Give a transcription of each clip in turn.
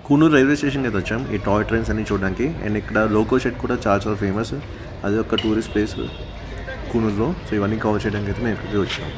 Coonoor railway స్టేషన్కి అయితే వచ్చాం ఈ టాయ్ ట్రైన్స్ అన్ని చూడడానికి. అండ్ ఇక్కడ లోకో షెడ్ కూడా చాలా చాలా ఫేమస్. అది ఒక టూరిస్ట్ ప్లేస్ కూనూరులో. సో ఇవన్నీ కవర్ చేయడానికి అయితే మేము ఇక్కడికి వచ్చాం.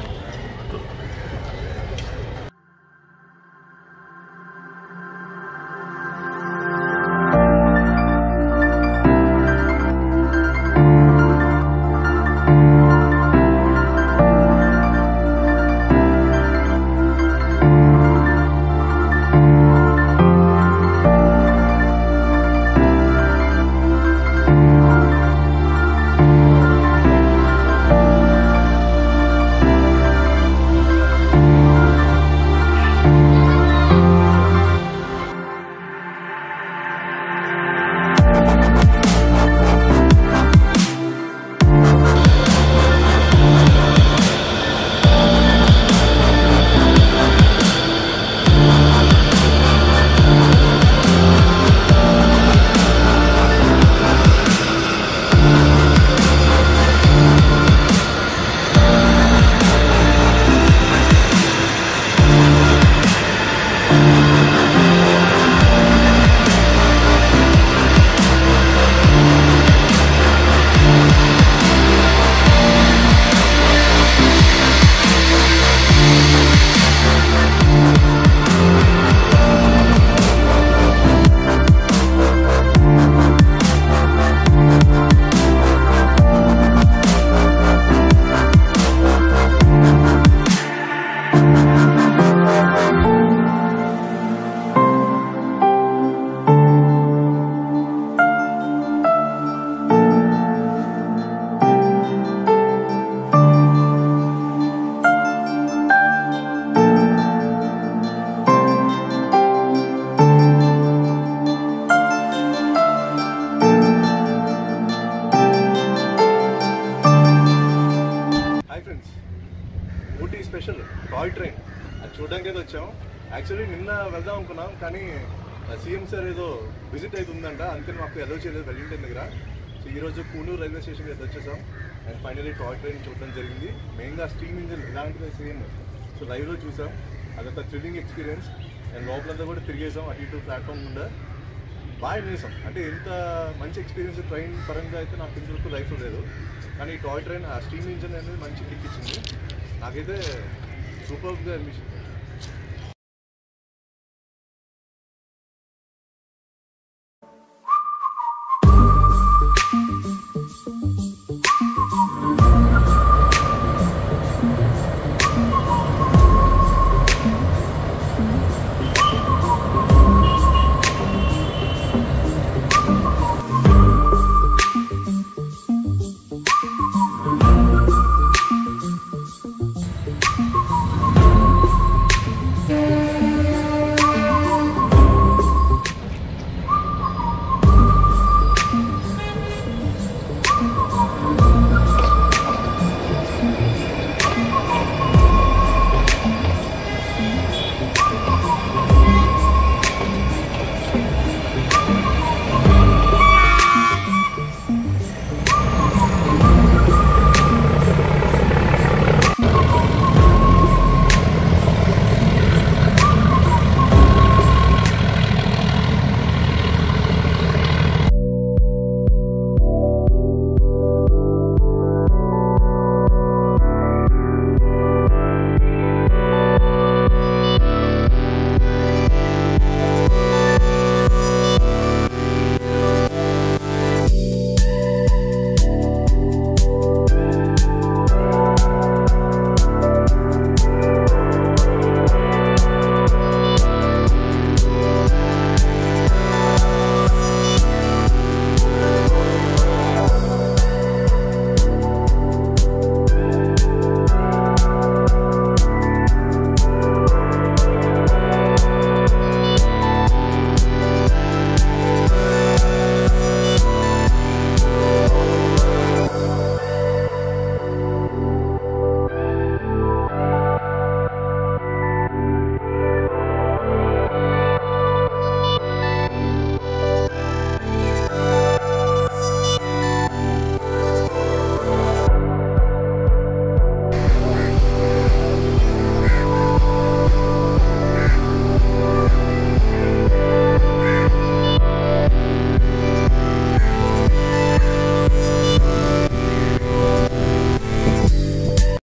ఊటీ స్పెషల్ టాయ్ ట్రైన్ అది చూడడానికి అయితే వచ్చాము. యాక్చువల్లీ నిన్న వెళ్దాం అనుకున్నాం, కానీ సీఎం సార్ ఏదో విజిట్ అవుతుందంట, అందుకని మాకు ఎలో చేయలేదు వెల్లింగ్టన్ దగ్గర. సో ఈరోజు కూనూరు రైల్వే స్టేషన్కి అయితే వచ్చేసాం. అండ్ ఫైనలీ టాయ్ ట్రైన్ చూడడం జరిగింది. మెయిన్గా స్టీమ్ ఇంజిన్ ఇలాంటిది సేమ్ సో లైవ్లో చూసాం. అదొక థ్రిల్లింగ్ ఎక్స్పీరియన్స్. అండ్ లోపలంతా కూడా తిరిగేసాం, అటు ఇటు ప్లాట్ఫామ్ ఉందా బాగా చేసాం. అంటే ఇంత మంచి ఎక్స్పీరియన్స్ ట్రైన్ పరంగా అయితే నాకు ఇంతవరకు లైఫ్లో లేదు. కానీ టాయ్ ట్రైన్ ఆ స్టీమ్ ఇంజిన్ అనేది మంచి కిక్ ఇచ్చింది. నాకైతే సూపర్గా అనిపించింది.